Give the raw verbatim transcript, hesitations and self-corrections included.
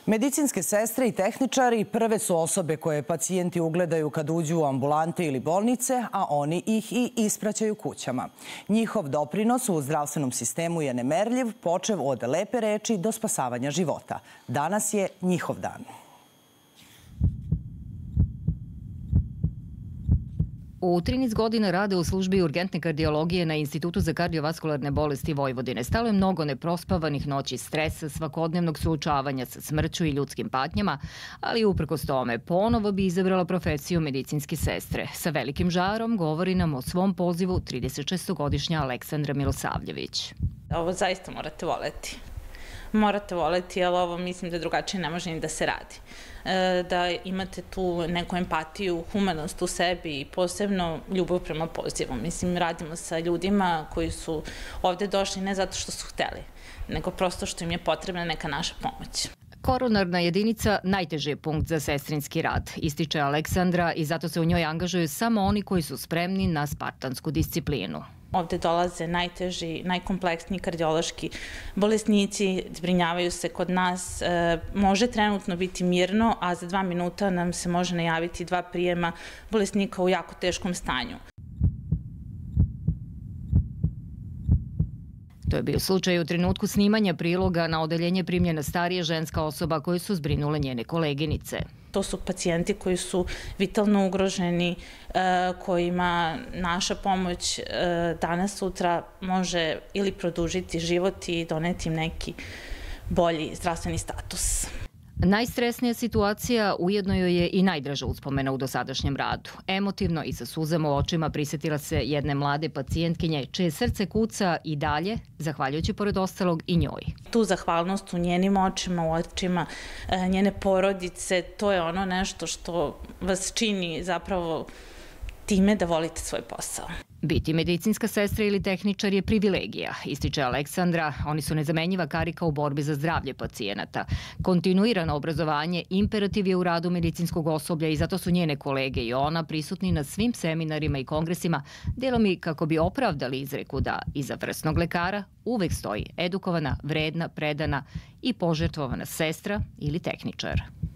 Medicinske sestre i tehničari prve su osobe koje pacijenti ugledaju kad uđu u ambulante ili bolnice, a oni ih i ispraćaju kućama. Njihov doprinos u zdravstvenom sistemu je nemerljiv, počev od lepe reči do spasavanja života. Danas je njihov dan. U trinaest godina rade u službi urgentne kardiologije na Institutu za kardiovaskularne bolesti Vojvodine. Stalo je mnogo neprospavanih noći, stresa, svakodnevnog suočavanja sa smrću i ljudskim patnjama, ali uprkos tome ponovo bi izabrala profesiju medicinske sestre. Sa velikim žarom govori nam o svom pozivu tridesetšestogodišnja Aleksandra Milosavljević. Ovo zaista morate voleti. Morate voleti, ali ovo mislim da drugačije ne može ni da se radi. Da imate tu neku empatiju, humanost u sebi i posebno ljubav prema pozivu. Mislim, radimo sa ljudima koji su ovde došli ne zato što su hteli, nego prosto što im je potrebna neka naša pomoć. Koronarna jedinica najteži je punkt za sestrinski rad, ističe Aleksandra, i zato se u njoj angažuju samo oni koji su spremni na spartansku disciplinu. Ovde dolaze najteži, najkompleksniji kardiološki bolesnici, zbrinjavaju se kod nas. Može trenutno biti mirno, a za dva minuta nam se može najaviti dva prijema bolesnika u jako teškom stanju. To je bio slučaj u trenutku snimanja priloga. Na odeljenje primljena starija ženska osoba koju su zbrinule njene koleginice. To su pacijenti koji su vitalno ugroženi, kojima naša pomoć danas, sutra može ili produžiti život i doneti im neki bolji zdravstveni status. Najstresnija situacija ujedno joj je i najdraža uspomena u dosadašnjem radu. Emotivno i sa suzama u očima prisetila se jedne mlade pacijentkinje čije srce kuca i dalje, zahvaljujući pored ostalog i njoj. Tu zahvalnost u njenim očima, u očima njene porodice, to je ono nešto što vas čini zapravo time da volite svoj posao. Biti medicinska sestra ili tehničar je privilegija, ističe Aleksandra. Oni su nezamenjiva karika u borbi za zdravlje pacijenata. Kontinuirano obrazovanje imperativ je u radu medicinskog osoblja i zato su njene kolege i ona prisutni na svim seminarima i kongresima, delom i kako bi opravdali izreku da iza vrsnog lekara uvek stoji edukovana, vredna, predana i požrtvovana sestra ili tehničar.